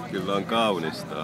Kyllä on kaunista.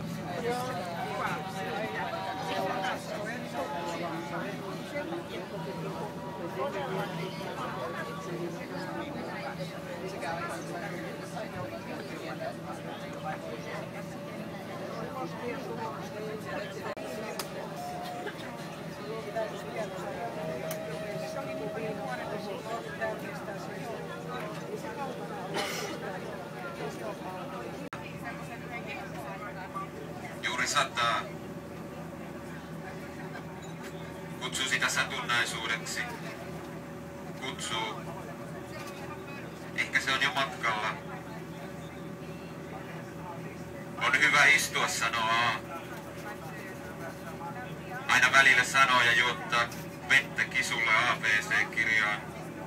Juuri sataa. Kutsu sitä satunnaisuudeksi. Kutsuu. Ehkä se on jo matkalla. On hyvä istua, sanoo A. Aina välillä sanoo ja juottaa vettä kisulle ABC-kirjaan.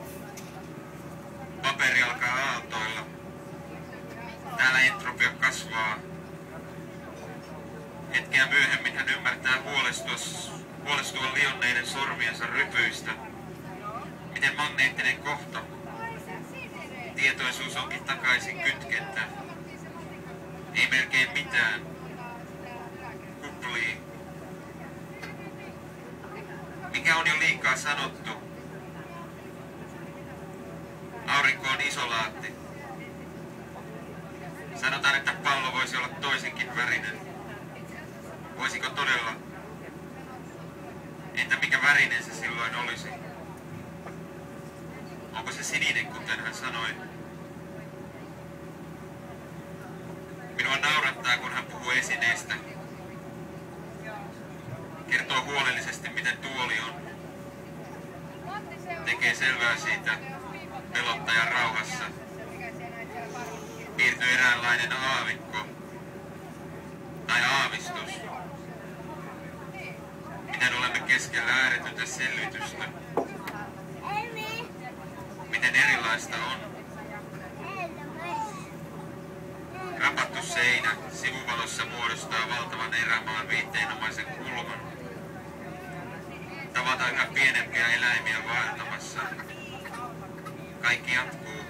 Paperi alkaa aaltoilla. Täällä entropia kasvaa. Hetkeä myöhemmin hän ymmärtää huolestua lionneiden sormiensa rypyistä. Miten magneettinen kohta. Tietoisuus onkin takaisin kytkentä. Ei melkein mitään. Kuplii. Mikä on jo liikaa sanottu? Aurinko on isolaatti. Sanotaan, että pallo voisi olla toisenkin värinen. Voisiko todella? Entä mikä värinen se silloin olisi? Onko se sininen, kuten hän sanoi? Minua naurattaa, kun hän puhuu esineestä. Kertoo huolellisesti, miten tuoli on. Tekee selvää siitä pelottajan rauhassa. Piirtyy eräänlainen aavikko. Tai aavistus. Miten olemme keskellä ääretöntä selvitystä. Miten erilaista on. Rapattu seinä sivuvalossa muodostaa valtavan erämaan viitteenomaisen kulman. Tavataan yhä pienempiä eläimiä vaeltamassa. Kaikki jatkuu.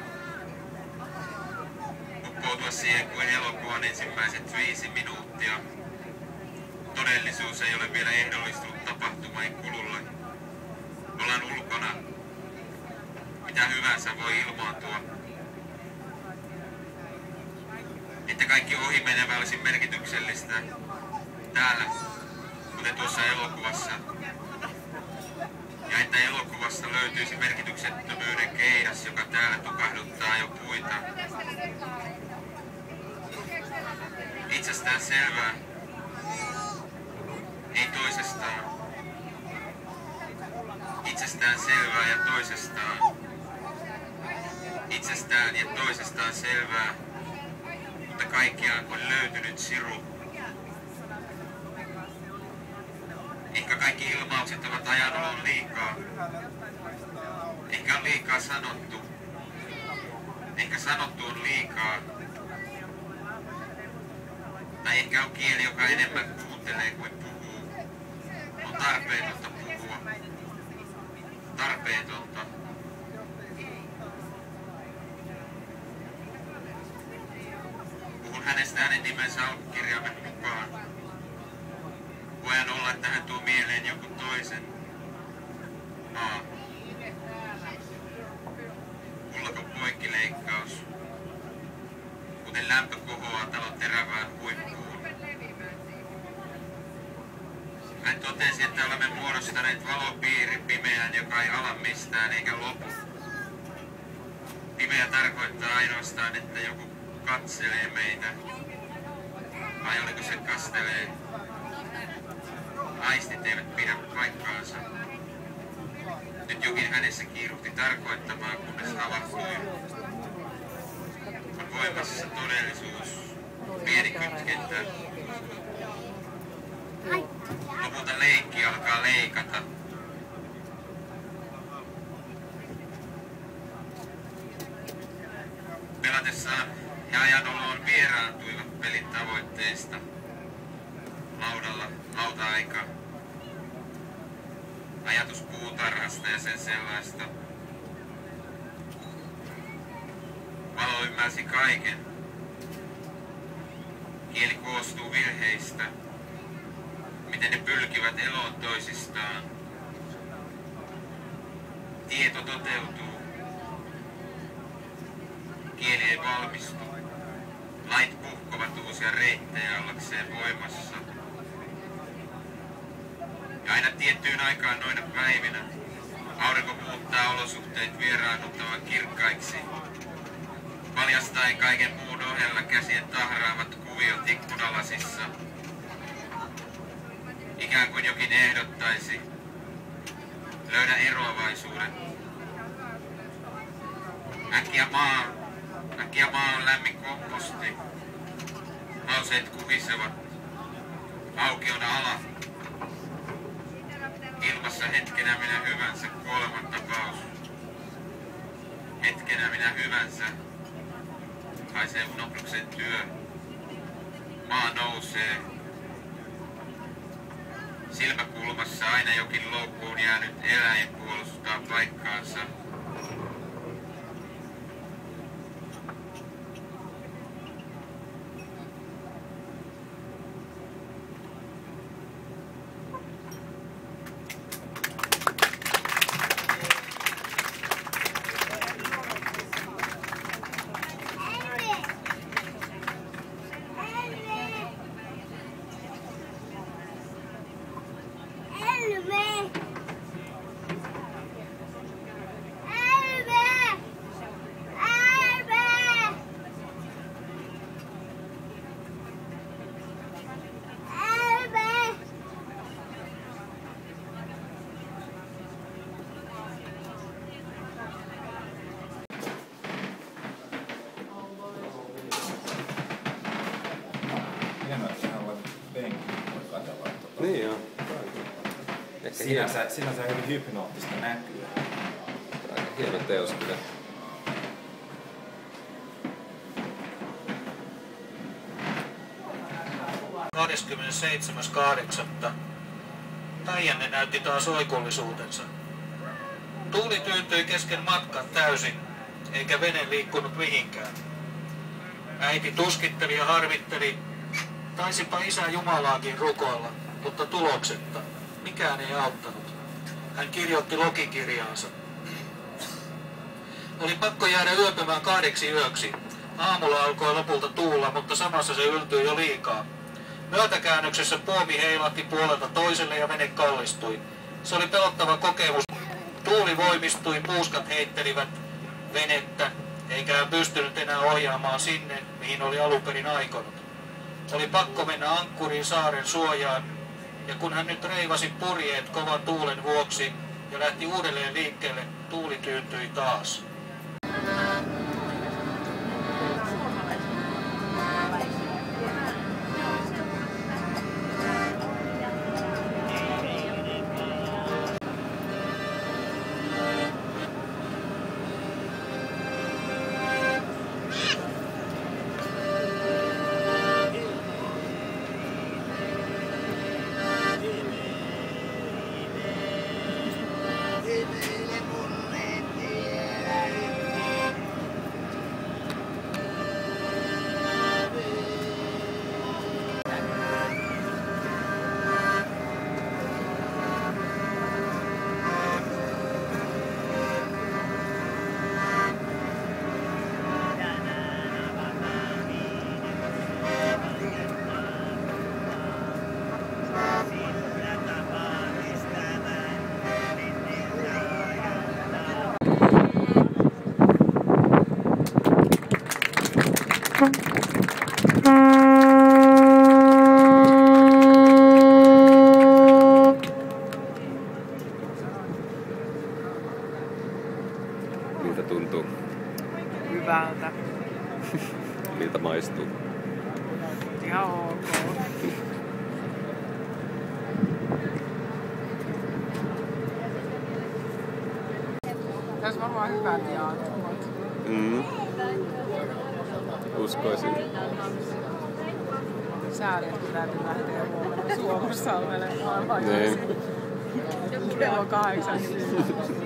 Uppoutua siihen kuin elokuvan ensimmäiset 5 minuuttia. Todellisuus ei ole vielä ehdollistunut tapahtumain kululle. Ollaan ulkona. Mitä hyvänsä voi ilmaantua. Että kaikki ohimenevä olisi merkityksellistä. Täällä, kuten tuossa elokuvassa. Ja että elokuvasta löytyisi merkityksettömyyden keidas, joka täällä tukahduttaa jo puita. Itsestään selvää. Ei toisestaan. Itsestään selvää ja toisestaan. Itsestään ja toisestaan selvää. Mutta kaikkiaan on löytynyt siru. Ehkä kaikki ilmaukset ovat ajanolon liikaa. Ehkä on liikaa sanottu. Ehkä sanottu on liikaa. Tai ehkä on kieli, joka enemmän kuuntelee kuin puhuu. On tarpeetonta puhua. Tarpeetonta. Puhun hänestä hänen nimensä alkukirjaamme mukaan. Voihan olla, että hän tuo mieleen jonkun toisen. Ullakon poikkileikkaus. Kuten lämpö kohoaa talon terävään huippuun. Hän totesi, että olemme muodostaneet valopiirin pimeään, joka ei ala mistään eikä lopu. Pimeä tarkoittaa ainoastaan, että joku katselee meitä. Vai oliko se kastelee? Aistit eivät pidä paikkaansa. Nyt jokin hänessä kiiruhti tarkoittamaan, kunnes havahtui. On voimassa todellisuus, pieni kytkentä. Lopulta leikki alkaa leikata. Pelatessaan ja ajanoloon vieraantuivat pelin tavoitteista. Laudalla lauta-aika. Ajatus puutarhasta ja sen sellaista. Valo ymmärsi kaiken. Kieli koostuu virheistä, miten ne pylkivät eloon toisistaan. Tieto toteutuu. Kieli ei valmistu. Lait puhkovat uusia reittejä ollakseen voimassa. Ja aina tiettyyn aikaan noina päivinä aurinko muuttaa olosuhteet vieraannuttavan kirkkaiksi, paljastaen kaiken muun ohella käsien tahraamat kuviot ikkunalasissa. Ikään kuin jokin ehdottaisi, löydä eroavaisuuden. Äkkiä maa on lämmin komposti. Lauseet kuhisevat. Auki on ala. Ilmassa hetkenä minä hyvänsä kuolemantapaus. Hetkenä minä hyvänsä. Haisee unohduksen työ. Maa nousee. Silmäkulmassa aina jokin loukkuun jäänyt eläin puolustaa paikkaansa. Niin joo. Sinänsä hyvin hypnoottista näkyy. Aika hieno teos kyllä. Päijänne näytti taas oikollisuutensa. Tuuli tyyntyi kesken matkan täysin, eikä vene liikkunut mihinkään. Äiti tuskitteli ja harvitteli. Taisipa isä Jumalaakin rukoilla, mutta tuloksetta. Mikään ei auttanut. Hän kirjoitti logikirjaansa. Oli pakko jäädä yöpymään 2 yöksi. Aamulla alkoi lopulta tuulla, mutta samassa se yltyi jo liikaa. Myötäkäännöksessä puomi heilahti puolelta toiselle ja vene kallistui. Se oli pelottava kokemus. Tuuli voimistui, puuskat heittelivät venettä, eikä hän pystynyt enää ohjaamaan sinne, mihin oli alunperin aikonut. Oli pakko mennä ankkuriin saaren suojaan, ja kun hän nyt reivasi purjeet kovan tuulen vuoksi ja lähti uudelleen liikkeelle, tuuli tyyntyi taas. Miltä tuntuu? Hyvältä. Miltä maistuu? Ihan ok. Tässä on varmaan hyvät jatkuvat. Uskoisin. Sääli, että täytyy lähteä huomenna Suomussalmelle aivan Niin. kello 8.